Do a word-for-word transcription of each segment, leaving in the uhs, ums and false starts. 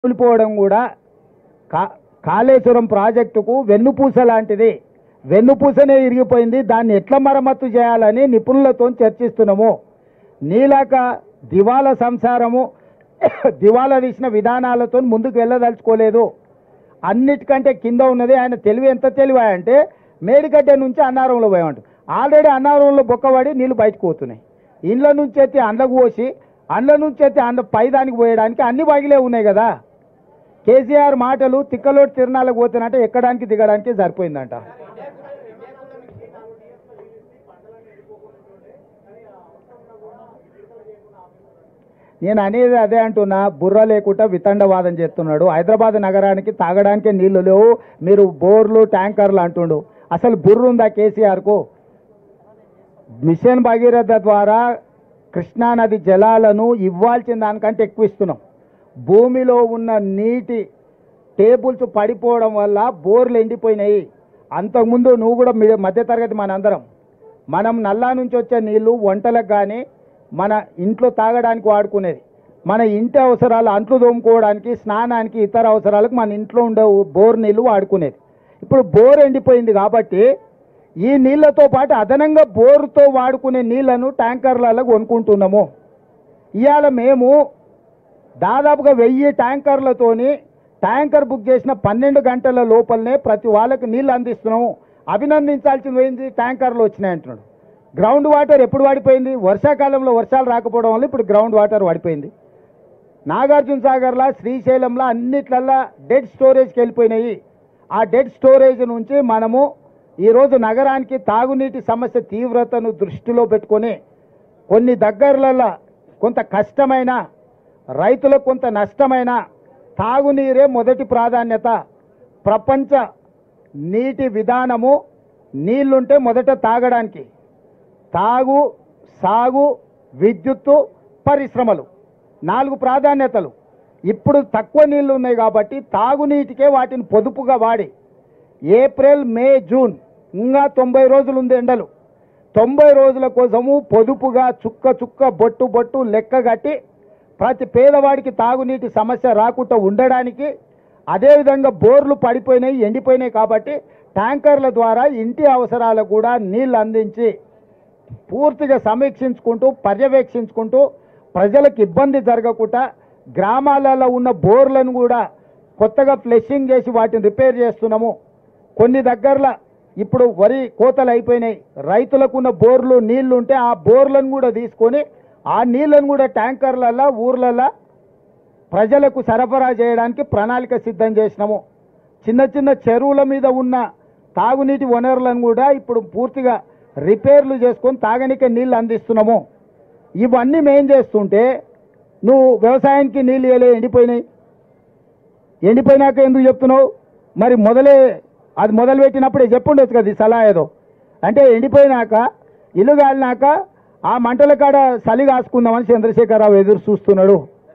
కూలిపోవడం కూడా కా కాళేశ్వరం ప్రాజెక్టుకు వెన్నుపూస లాంటిది. వెన్నుపూసనే ఇరిగిపోయింది. దాన్ని ఎట్లా మరమ్మతు చేయాలని నిపుణులతో చర్చిస్తున్నాము. నీలాక దివాలా సంసారము దివాలా తీసిన విధానాలతో ముందుకు వెళ్ళదలుచుకోలేదు. అన్నిటికంటే కింద ఉన్నది ఆయన తెలివి. ఎంత తెలివి అంటే మేడిగడ్డ నుంచి అన్నారంలో పోయామంట. ఆల్రెడీ అన్నారంలో బొక్కబడి నీళ్ళు బయటకు పోతున్నాయి. ఇండ్ల నుంచి ఎత్తి అండ్లకు పోసి అండ్ల నుంచి ఎత్తి అండ పైదానికి పోయడానికి అన్ని బాగిలే ఉన్నాయి కదా. కేసీఆర్ మాటలు తిక్కలోటి తిరణాలకు పోతున్నట్టే ఎక్కడానికి దిగడానికి సరిపోయిందంట. నేను అనేది అదే అంటున్నా. బుర్ర లేకుండా వితండవాదం చేస్తున్నాడు. హైదరాబాద్ నగరానికి తాగడానికే నీళ్లు లేవు, మీరు బోర్లు ట్యాంకర్లు అంటుండు. అసలు బుర్ర ఉందా కేసీఆర్కు? మిషన్ భగీరథ ద్వారా కృష్ణానది జలాలను ఇవ్వాల్సిన దానికంటే ఎక్కువ ఇస్తున్నాం. భూమిలో ఉన్న నీటి టేబుల్స్ పడిపోవడం వల్ల బోర్లు ఎండిపోయినాయి. అంతకుముందు నువ్వు కూడా మధ్యతరగతి మనందరం మనం నల్లా నుంచి వచ్చే నీళ్లు వంటలకు కానీ మన ఇంట్లో తాగడానికి వాడుకునేది. మన ఇంటి అవసరాలు అంట్లు తోముకోవడానికి, స్నానానికి, ఇతర అవసరాలకు మన ఇంట్లో ఉండే బోర్ నీళ్లు వాడుకునేది. ఇప్పుడు బోర్ ఎండిపోయింది కాబట్టి ఈ నీళ్లతో పాటు అదనంగా బోరుతో వాడుకునే నీళ్లను ట్యాంకర్లలో కొనుక్కుంటున్నాము. ఇవాళ మేము దాదాపుగా వెయ్యి ట్యాంకర్లతోని ట్యాంకర్ బుక్ చేసిన పన్నెండు గంటల లోపలనే ప్రతి వాళ్ళకి నీళ్ళు అందిస్తున్నాము. అభినందించాల్సింది పోయింది, ట్యాంకర్లు వచ్చినాయి అంటున్నాడు. గ్రౌండ్ వాటర్ ఎప్పుడు వాడిపోయింది? వర్షాకాలంలో వర్షాలు రాకపోవడం వల్ల ఇప్పుడు గ్రౌండ్ వాటర్ వాడిపోయింది. నాగార్జున సాగర్లా, శ్రీశైలంలో అన్నిట్లల్లా డెడ్ స్టోరేజ్కి వెళ్ళిపోయినాయి. ఆ డెడ్ స్టోరేజ్ నుంచి మనము ఈరోజు నగరానికి తాగునీటి సమస్య తీవ్రతను దృష్టిలో పెట్టుకొని కొన్ని దగ్గరలలో కొంత కష్టమైన, రైతులకు కొంత నష్టమైన తాగునీరే మొదటి ప్రాధాన్యత. ప్రపంచ నీటి విధానము నీళ్లుంటే మొదట తాగడానికి, తాగు, సాగు, విద్యుత్తు, పరిశ్రమలు నాలుగు ప్రాధాన్యతలు. ఇప్పుడు తక్కువ నీళ్లు ఉన్నాయి కాబట్టి తాగునీటికే వాటిని పొదుపుగా వాడి ఏప్రిల్, మే, జూన్ ఇంకా తొంభై రోజులు ఉంది ఎండలు. తొంభై రోజుల కోసము పొదుపుగా చుక్క చుక్క బొట్టు బొట్టు లెక్క కట్టి ప్రతి పేదవాడికి తాగునీటి సమస్య రాకుండా ఉండడానికి, అదేవిధంగా బోర్లు పడిపోయినాయి, ఎండిపోయినాయి కాబట్టి ట్యాంకర్ల ద్వారా ఇంటి అవసరాలకు కూడా నీళ్ళు అందించి పూర్తిగా సమీక్షించుకుంటూ పర్యవేక్షించుకుంటూ ప్రజలకు ఇబ్బంది జరగకుండా గ్రామాలలో ఉన్న బోర్లను కూడా కొత్తగా ఫ్లెషింగ్ చేసి వాటిని రిపేర్ చేస్తున్నాము. కొన్ని దగ్గరలో ఇప్పుడు వరి కోతలు అయిపోయినాయి. రైతులకు ఉన్న బోర్లు నీళ్లు ఉంటే ఆ బోర్లను కూడా తీసుకొని ఆ నీళ్లను కూడా ట్యాంకర్లలో ఊర్లలో ప్రజలకు సరఫరా చేయడానికి ప్రణాళిక సిద్ధం చేసినాము. చిన్న చిన్న చెరువుల మీద ఉన్న తాగునీటి వనరులను కూడా ఇప్పుడు పూర్తిగా రిపేర్లు చేసుకొని తాగనికే నీళ్ళు అందిస్తున్నాము. ఇవన్నీ మేం చేస్తుంటే నువ్వు వ్యవసాయానికి నీళ్ళు ఇవ్వలే, ఎండిపోయినాయి. ఎండిపోయినాక ఎందుకు చెప్తున్నావు? మరి మొదలే అది మొదలుపెట్టినప్పుడే చెప్పుండొచ్చు కదా ఈ సలహా ఏదో. అంటే ఎండిపోయినాక ఇల్లు కాలినాక ఆ మంటల కాడ చలి కాసుకుందామని చంద్రశేఖరరావు ఎదురు చూస్తున్నాడు.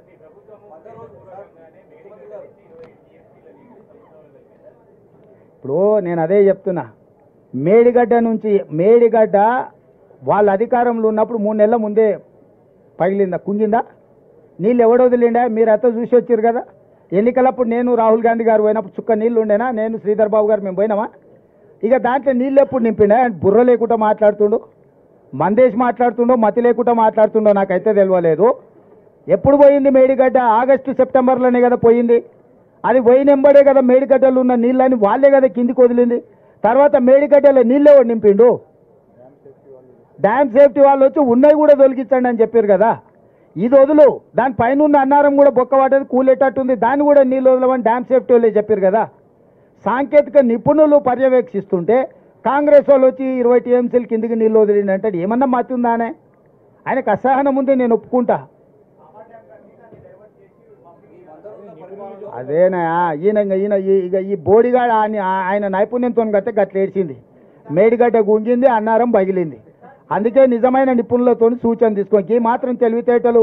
ఇప్పుడు నేను అదే చెప్తున్నా. మేడిగడ్డ నుంచి మేడిగడ్డ వాళ్ళ అధికారంలో ఉన్నప్పుడు మూడు నెలల ముందే పగిలిందా, కుంగిందా? నీళ్ళు ఎవడో వదిలిండా? మీరు అంతా చూసి వచ్చారు కదా. ఎన్నికలప్పుడు నేను రాహుల్ గాంధీ గారు పోయినప్పుడు చుక్క నీళ్ళు ఉండేనా? నేను శ్రీధర్ బాబు గారు మేము పోయినామా? ఇక దాంట్లో నీళ్ళు ఎప్పుడు నింపిండా? బుర్ర లేకుండా మాట్లాడుతుండు, మందేసి మాట్లాడుతుండో, మతి లేకుండా మాట్లాడుతుండో నాకైతే తెలియలేదు. ఎప్పుడు పోయింది మేడిగడ్డ? ఆగస్టు సెప్టెంబర్లోనే కదా పోయింది. అది పోయినెంబడే కదా మేడిగడ్డలు ఉన్న నీళ్ళని వాళ్ళే కదా కిందికి వదిలింది. తర్వాత మేడిగడ్డలో నీళ్ళే వాడు నింపిండు. డ్యామ్ సేఫ్టీ వాళ్ళు వచ్చి ఉన్నవి కూడా తొలగించండి అని చెప్పారు కదా. ఇది వదులు, దానిపైన ఉన్న అన్నారం కూడా బొక్కవాటది కూలేటట్టుంది, దాన్ని కూడా నీళ్ళు వదలమని డ్యామ్ సేఫ్టీ వాళ్ళే చెప్పారు కదా. సాంకేతిక నిపుణులు పర్యవేక్షిస్తుంటే కాంగ్రెస్ వాళ్ళు వచ్చి ఇరవై టీఎంసీలు కిందికి నీళ్ళు వదిలిండి అంటే ఏమన్నా మతి ఉందానే? ఆయనకు అసహనం ఉంది, నేను ఒప్పుకుంటా. అదేనా ఈయన ఈయన ఇక ఈ బోడిగాడ ఆయన నైపుణ్యంతో కట్టే గట్ల ఏడ్చింది. మేడిగడ్డ గుంజింది, అన్నారం పగిలింది. అందుకే నిజమైన నిపుణులతో సూచన తీసుకోండి. ఈ మాత్రం తెలివితేటలు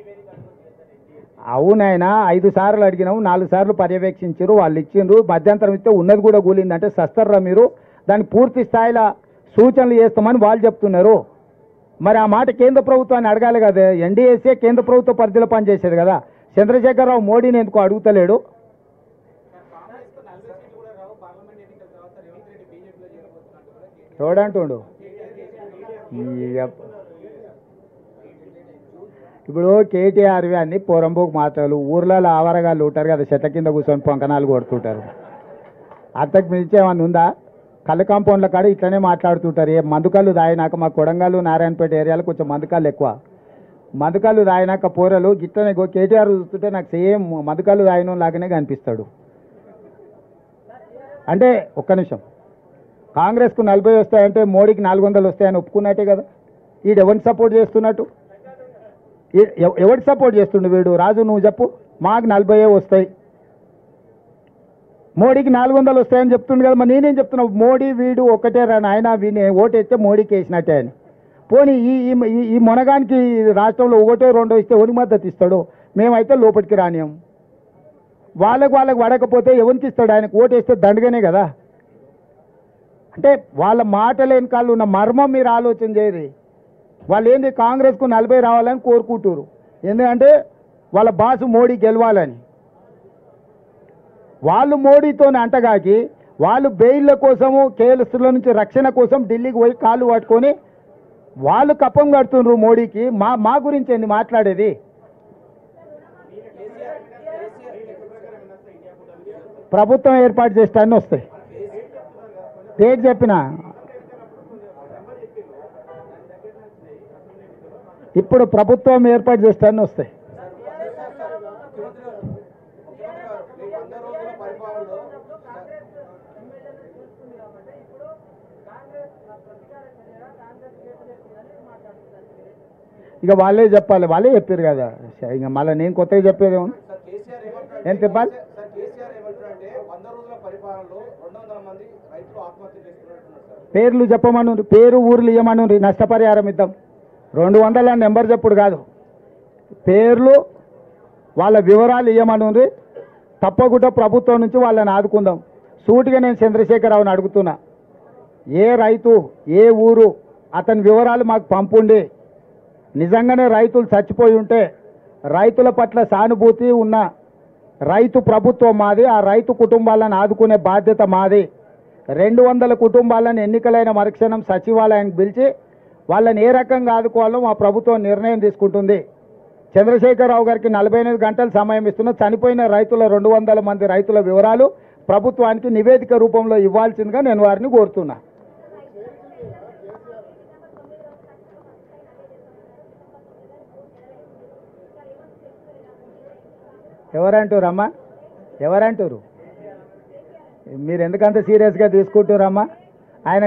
అవునాయన. ఐదు సార్లు అడిగినాము, నాలుగు సార్లు పర్యవేక్షించారు, వాళ్ళు ఇచ్చిండ్రు. మధ్యంతరం ఇస్తే ఉన్నది కూడా కూలింది అంటే సస్తర్రా మీరు? దాన్ని పూర్తి స్థాయిలో సూచనలు చేస్తామని వాళ్ళు చెప్తున్నారు. మరి ఆ మాట కేంద్ర ప్రభుత్వాన్ని అడగాలి కదా. ఎన్డీఏసీ కేంద్ర ప్రభుత్వ పరిధిలో పనిచేసేది కదా. చంద్రశేఖరరావు మోడీని ఎందుకు అడుగుతలేడు? చూడంటుండు ఇప్పుడు కేటీఆర్వి అన్ని పొరంబోకు మాటలు, ఊర్లలో ఆవరగాళ్ళు ఉంటారు కదా, చెట్ల కింద కూర్చొని పొంకనాలు కొడుతుంటారు. అంతకు మించి ఏమన్నా ఉందా? కళ్ళు కాంపౌండ్ల కాడ ఇట్లనే మాట్లాడుతుంటారు. ఏ మందుకళ్ళు దాయినాక మా కొడంగల్లు నారాయణపేట ఏరియాలో కొంచెం మందుకళ్ళు ఎక్కువ. మందుకళ్ళు దాయినాక పోరలు గిట్లనే కేటీఆర్ చూస్తుంటే నాకు సేమ్ మందుకళ్ళు దాయిన లాగానే కనిపిస్తాడు. అంటే ఒక్క నిమిషం, కాంగ్రెస్కు నలభై వస్తాయంటే మోడీకి నాలుగు వందలు వస్తాయని ఒప్పుకున్నట్టే కదా. వీడు ఎవరిని సపోర్ట్ చేస్తున్నట్టు? ఎవరికి సపోర్ట్ చేస్తుండు వీడు? రాజు నువ్వు చెప్పు. మాకు నలభై వస్తాయి, మోడీకి నాలుగు వందలు వస్తాయని చెప్తుండు కదా. మరి నేనేం చెప్తున్నావు? మోడీ వీడు ఒకటే రాని ఆయన, వీని ఓటు వేస్తే మోడీకి వేసినట్టే అని. పోనీ ఈ ఈ మొనగానికి రాష్ట్రంలో ఒకటో రెండో ఇస్తే ఎవరికి మద్దతు ఇస్తాడు? మేమైతే లోపలికి రానియం. వాళ్ళకు వాళ్ళకు పడకపోతే ఎవరికి ఇస్తాడు? ఆయనకు ఓటు వేస్తే దండగానే కదా. అంటే వాళ్ళ మాటల వెనకాల ఉన్న మర్మం మీరు ఆలోచన చేయరు. వాళ్ళు ఏంది కాంగ్రెస్కు నలభై రావాలని కోరుకుంటారు, ఎందుకంటే వాళ్ళ బాసు మోడీ గెలవాలని. వాళ్ళు మోడీతోనే అంటగాకి వాళ్ళు బెయిల్ల కోసము, కేసుల నుంచి రక్షణ కోసం ఢిల్లీకి పోయి కాళ్ళు పట్టుకొని వాళ్ళు కప్పం కడుతున్నారు మోడీకి. మా మా గురించి ఏంది మాట్లాడేది? ప్రభుత్వం ఏర్పాటు చేస్తానని వస్తాయి. డేట్ చెప్పిన ఇప్పుడు ప్రభుత్వం ఏర్పాటు చేస్తానని వస్తాయి. ఇక వాళ్ళే చెప్పాలి, వాళ్ళే చెప్పారు కదా. ఇక మళ్ళీ నేను కొత్తగా చెప్పేది ఏమన్నా ఏం చెప్పాలి? పేర్లు చెప్పమను, పేరు ఊర్లు ఇవ్వమను, నష్టపరిహారం ఇద్దాం. రెండు వందల నెంబర్ చెప్పుడు కాదు, పేర్లు వాళ్ళ వివరాలు ఇవ్వమను. తప్పకుండా ప్రభుత్వం నుంచి వాళ్ళని ఆదుకుందాం. సూటిగా నేను చంద్రశేఖరరావుని అడుగుతున్నా, ఏ రైతు ఏ ఊరు అతని వివరాలు మాకు పంపుండి. నిజంగానే రైతులు చచ్చిపోయి ఉంటే రైతుల పట్ల సానుభూతి ఉన్న రైతు ప్రభుత్వం మాది, ఆ రైతు కుటుంబాలను ఆదుకునే బాధ్యత మాది. రెండు వందల కుటుంబాలను ఎన్నికలైన మరుక్షణం సచివాలయానికి పిలిచి వాళ్ళని ఏ రకంగా ఆదుకోవాలో మా ప్రభుత్వం నిర్ణయం తీసుకుంటుంది. చంద్రశేఖరరావు గారికి నలభై ఎనిమిది గంటల సమయం ఇస్తున్న చనిపోయిన రైతుల రెండు వందల మంది రైతుల వివరాలు ప్రభుత్వానికి నివేదిక రూపంలో ఇవ్వాల్సిందిగా నేను వారిని కోరుతున్నా. ఎవరంటారమ్మా? ఎవరంటారు? మీరు ఎందుకంత సీరియస్గా తీసుకుంటారమ్మా?